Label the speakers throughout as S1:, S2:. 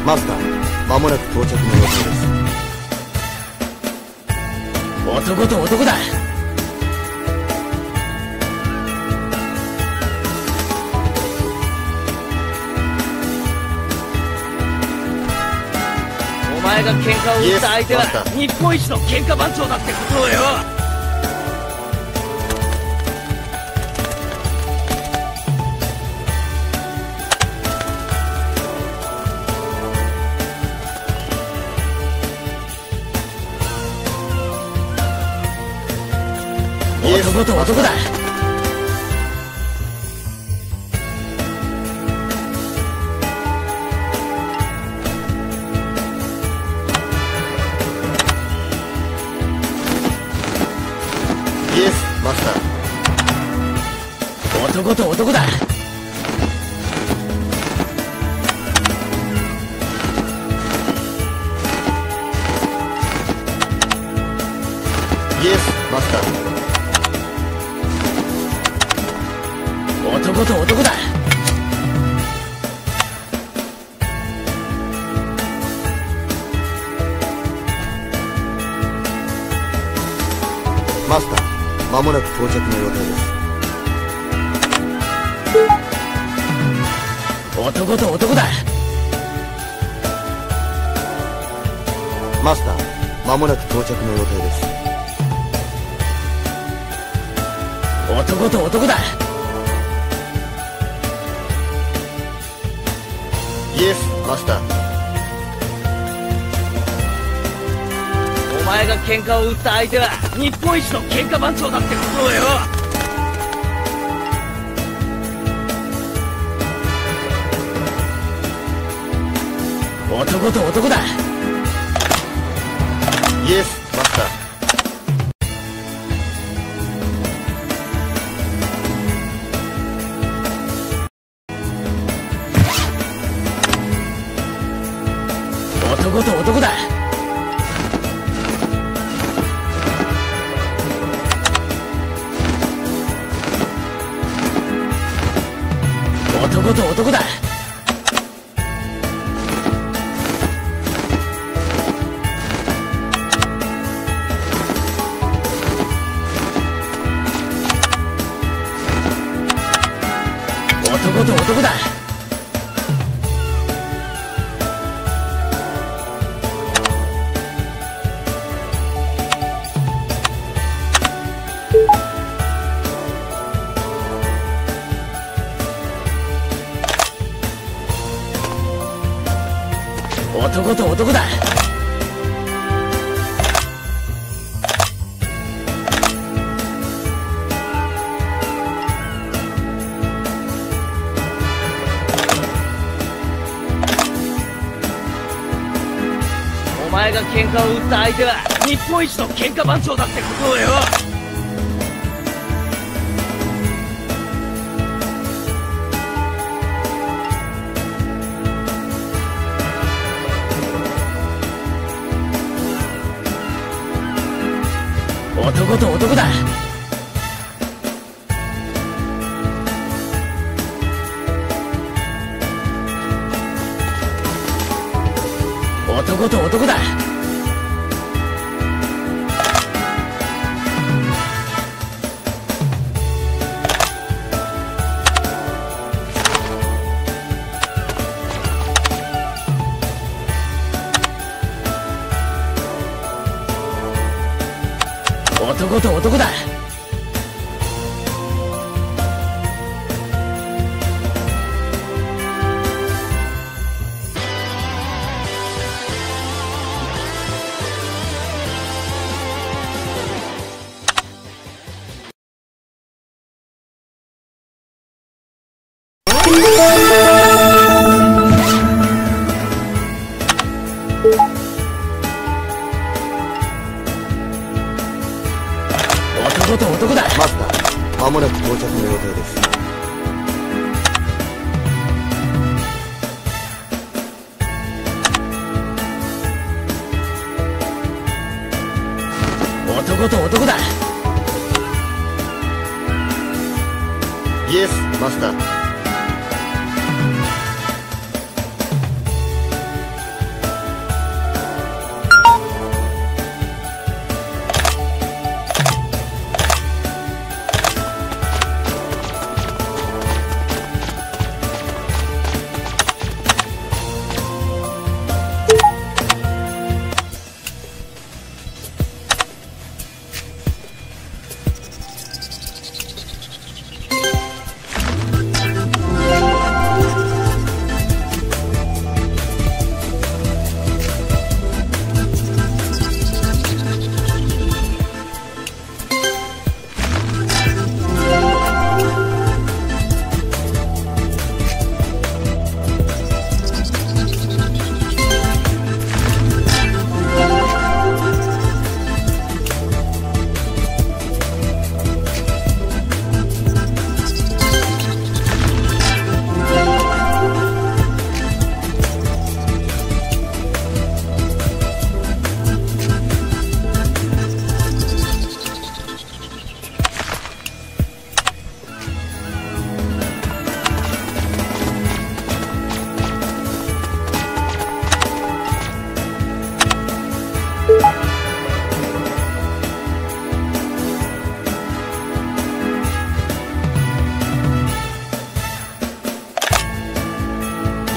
S1: マスター、間もなく到着の予定です。
S2: 男と男だ。お前が喧嘩を打った相手は日本一の喧嘩番長だってことをよ。男と男だ。
S1: イエスマスター。
S2: 男と男だ。
S1: イエスマスター。
S2: 男と男だ。
S1: マスター、間もなく到着の予定です。
S2: 男と男だ。
S1: マスター、間もなく到着の予定です。
S2: 男と男だ。
S1: イエスマスター。
S2: お前が喧嘩を打った相手は日本一の喧嘩番長だってことをよ。男と男だ。
S1: イエスマスター。
S2: 男と男だ。男と男だ。男と男だ。男と男だ。お前が喧嘩を打った相手は日本一の喧嘩番長だってことをよ。男と男だ。男と男だ。男と男だ。男と男だ。
S1: マスター、間もなく到着の予定です。
S2: 男と男だ。
S1: イエスマスター。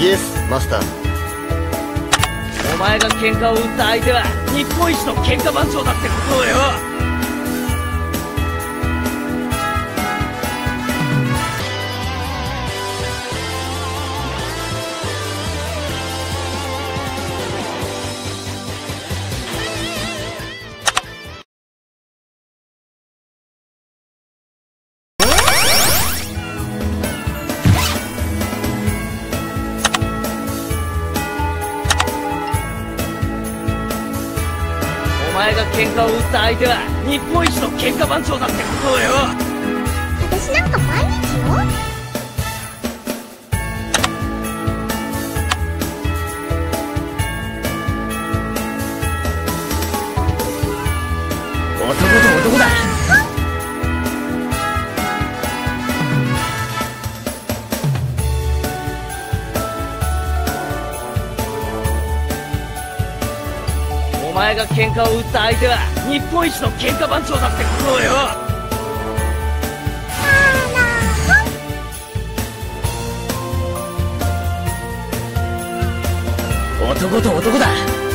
S1: イエスマスター。
S2: お前が喧嘩を売った相手は日本一の喧嘩番長だってことをよ。お前が喧嘩を売った相手は日本一の喧嘩番長だってことをよ。
S3: 私なんか毎日よ。
S2: 男と男だ。お前が喧嘩を売った相手は日本一の喧嘩番長だってことをよ。男と男だ。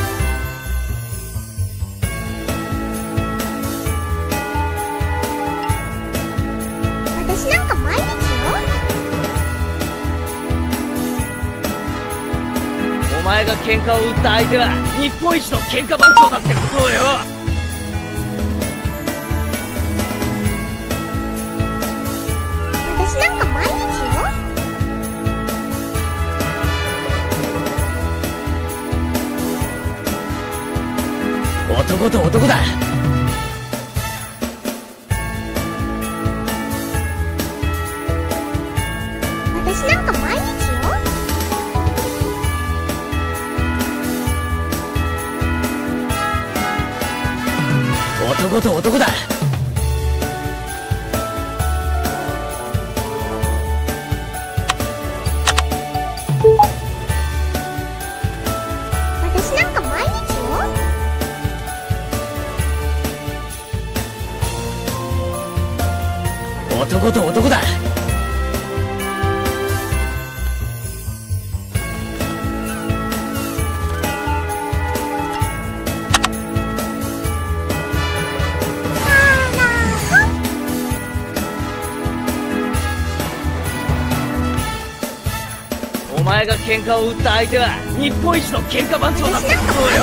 S3: 私なんか毎日よ。
S2: お前が喧嘩を売った相手は日本一の喧嘩番長だってことをよ。
S3: 私なんか毎日よ。
S2: 男と男だ。
S3: 私なんか毎日よ。
S2: 男と男だ。
S3: 私なんか毎日よ。
S2: 男と男だ。お前が喧嘩を売った相手は日本一の喧嘩番長だってことをよ。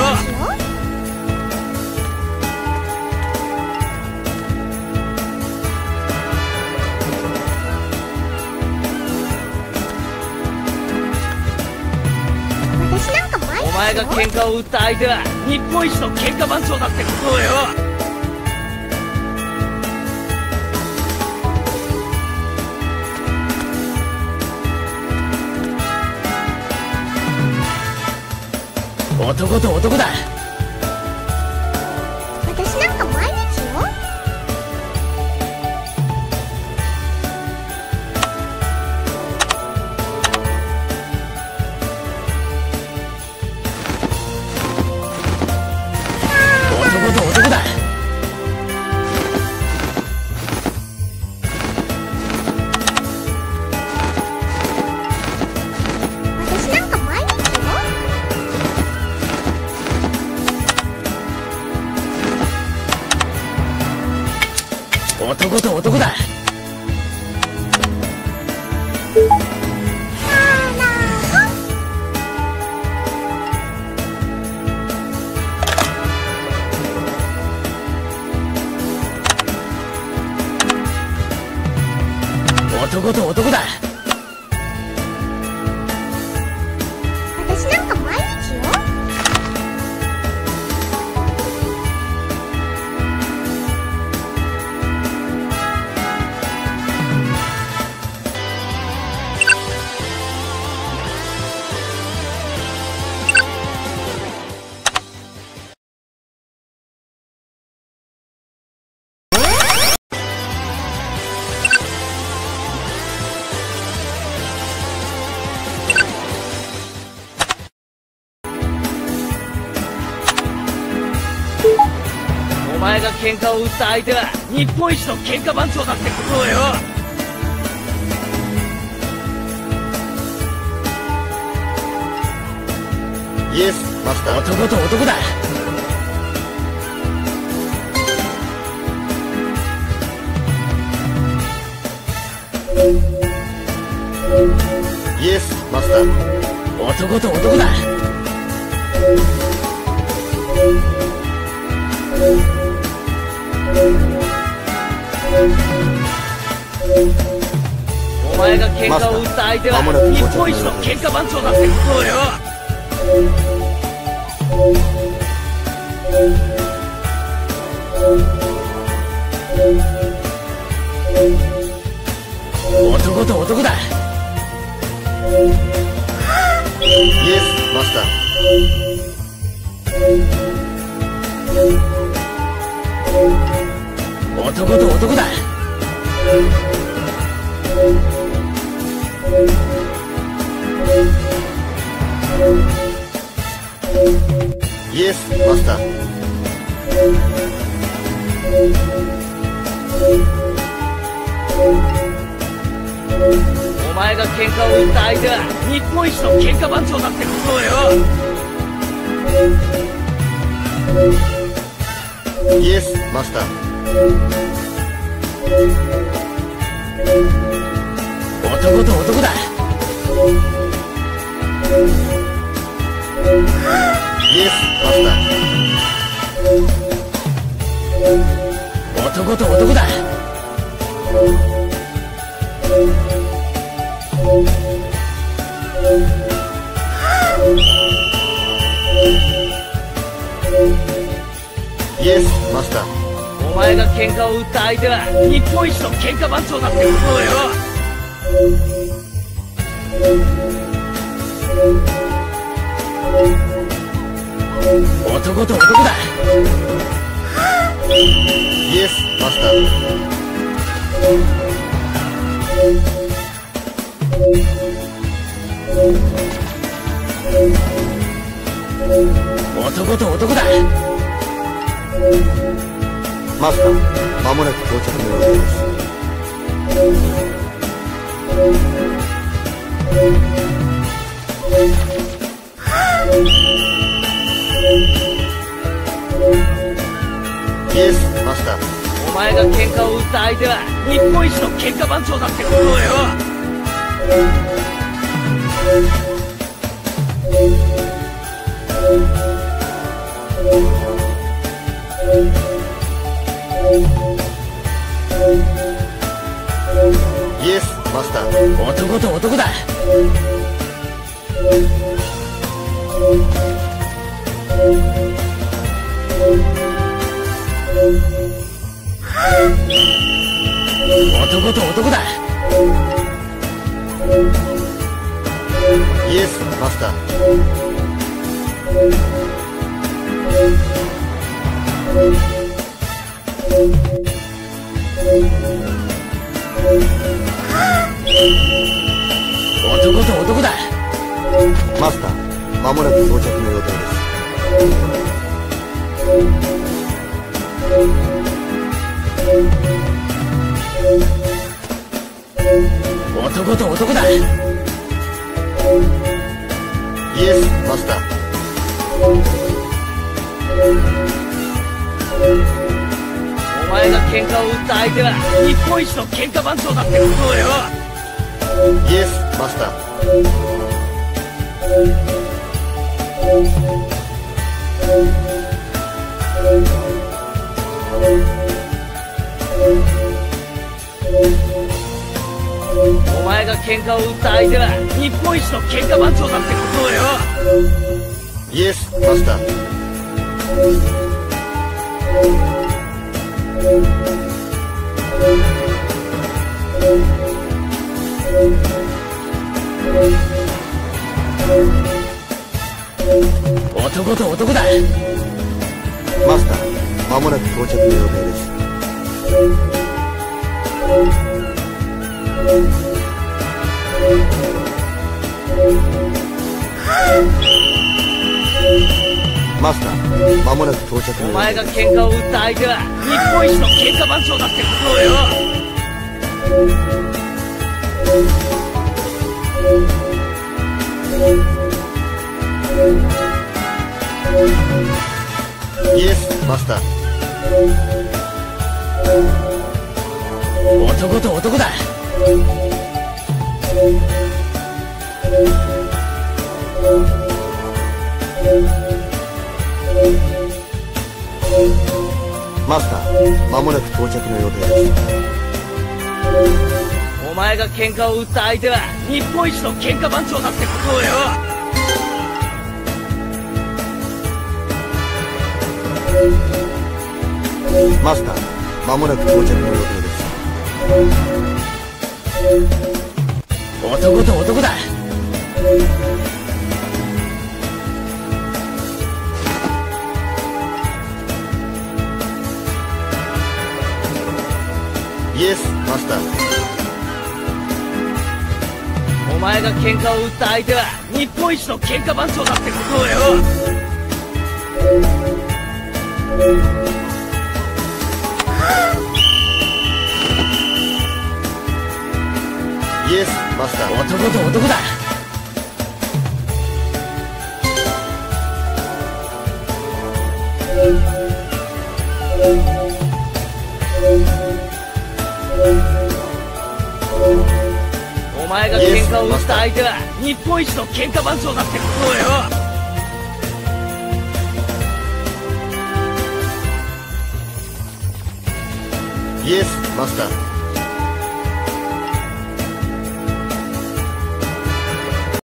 S3: 私なんか毎日よ。
S2: お前が喧嘩を売った相手は日本一の喧嘩番長だってことをよ。男と男だ。
S3: 私なんか毎日よ。
S2: 男と男だ。
S3: 私なんか毎日よ。
S2: 男と男だ。男と男だ。
S3: 私なんか毎日よ。
S2: お前が喧嘩を売った相手は日本一の喧嘩番長だってことをよ。
S1: イエスマスター。
S2: 男と男だ。
S1: イエスマスター。
S2: 男と男だ。お前が喧嘩を売った相手は日本一の喧嘩番長だってことをよ。男と男だ。
S1: イエスマスタ
S2: ー。男と男だ。
S1: イエスマスター。
S2: お前が喧嘩を売った相手は日本一の喧嘩番長だってことをよ。
S1: イエスマスター。
S2: 男と男だ。
S1: イエスマスタ
S2: ー。男と男だ。
S1: イエスマスター。
S2: お前が喧嘩を売った相手は日本一の喧嘩番長だってことをよ。男と男だ。
S1: イエスマスター。
S2: 男と男だ。
S1: マスター、間もなく到着の予定です。イエスマスター。
S2: お前が喧嘩を売った相手は日本一の喧嘩番長だってことをよ。
S1: イエスマスター。
S2: 男と男だ。男と男だ。
S1: イエスマスター。
S2: 男と男だ。
S1: マスター、間もなく到着の予定です。
S2: 男と男だ。
S1: イエスマスター。
S2: お前が喧嘩を売った相手は日本一の喧嘩番長だってことをよ。
S1: イエスマスター。
S2: お前が喧嘩を売った相手は日本一の喧嘩番長だってことをよ。
S1: イエスマスター。
S2: 男と男だ。
S1: マスター、間もなく到着の予定です。マスター、間もなく到着の予定です。
S2: お前が喧嘩を売った相手は日本一の喧嘩番長だってことをよ。
S1: マスター。
S2: 男と男だ。
S1: マスター、間もなく到着の予定です。
S2: お前が喧嘩を売った相手は日本一の喧嘩番長だってことをよ。
S1: マスター、間もなく到着の予定です。
S2: 男と男だ。
S1: イエス、マスター。
S2: お前が喧嘩を売った相手は日本一の喧嘩番長だってことをよ。
S1: イエス、マスター。
S2: 男と男だ。お前が喧嘩を打った相手は日本一の喧嘩番長だってことをよ。
S1: イエス、マスター。